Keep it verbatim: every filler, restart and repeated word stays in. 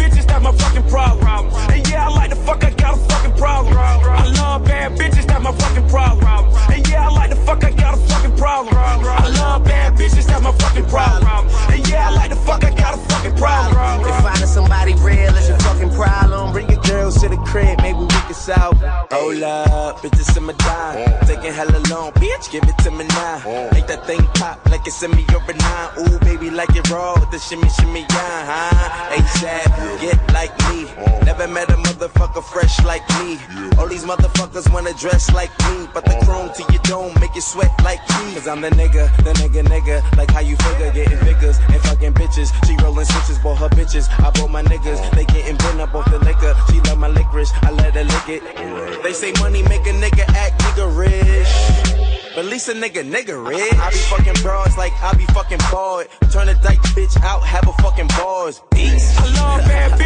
bitches, that's my fucking problem. And yeah, I like the fuck, I got a fucking problem. I love bad bitches, that's my fucking problem. And yeah, I like the fuck, I got a fucking problem. I love bad bitches, that's my fucking problem. And yeah, I like the fuck, I got a fucking problem. If finding somebody real is your fucking problem, bring your girls to the crib, maybe we can solve. Hold up, bitches in my dime. Taking hella long, bitch, give it to me now. Make that thing pop like it's in me over nine. Ooh, baby, like it raw with the shimmy, shimmy, yeah, huh? A$AP, get like me. Never met a motherfucker fresh like me. All these motherfuckers wanna dress like me, but the chrome to your dome make you sweat like me. Cause I'm the nigga, the nigga, nigga. Like how you figure, getting figures and fucking bitches. She rolling switches, bought her bitches. I bought my niggas, they getting bent up off the liquor. She love my licorice, I let her lick it. They say money make a nigga act nigga rich. But at least a nigga nigga rich. I be fucking broads like I be fucking bored. Turn a dyke bitch out, have a fucking bars. Beast. I love bad bitches.